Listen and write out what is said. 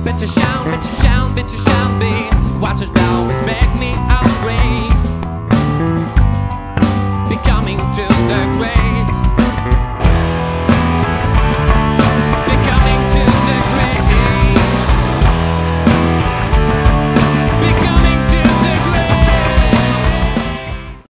Bet you shall be. Watch us now, respect me, I'll